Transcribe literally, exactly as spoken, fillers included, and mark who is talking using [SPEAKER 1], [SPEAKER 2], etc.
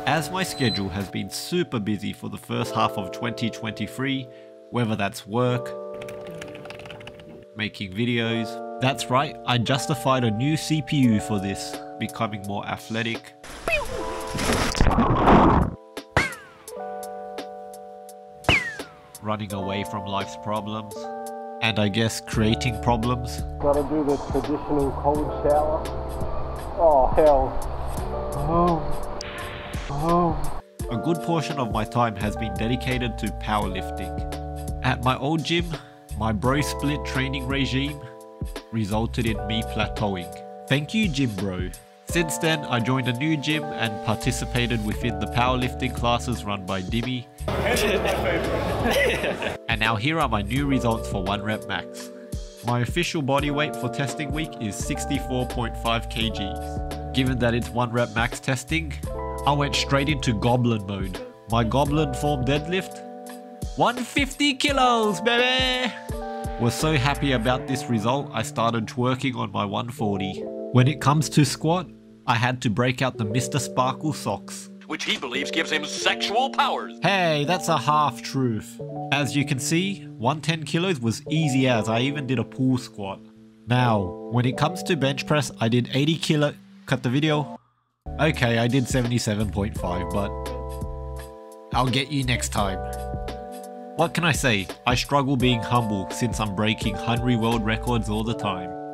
[SPEAKER 1] As my schedule has been super busy for the first half of twenty twenty-three, whether that's work, making videos. That's right, I justified a new C P U for this, becoming more athletic, running away from life's problems, and I guess creating problems.
[SPEAKER 2] Gotta do the traditional cold shower. Oh hell. Oh. Oh.
[SPEAKER 1] A good portion of my time has been dedicated to powerlifting. At my old gym, my bro split training regime resulted in me plateauing. Thank you, gym bro. Since then, I joined a new gym and participated within the powerlifting classes run by Dimmy. And now here are my new results for one rep max. My official body weight for testing week is sixty-four point five kilograms. Given that it's one rep max testing, I went straight into goblin mode. My goblin form deadlift, one hundred fifty kilos, baby! Was so happy about this result, I started twerking on my one forty. When it comes to squat, I had to break out the Mister Sparkle socks,
[SPEAKER 3] which he believes gives him sexual powers.
[SPEAKER 1] Hey, that's a half truth. As you can see, one hundred ten kilos was easy as. I even did a pull squat. Now, when it comes to bench press, I did eighty kilo. Cut the video. Okay, I did seventy-seven point five, but I'll get you next time. What can I say? I struggle being humble since I'm breaking hungry world records all the time.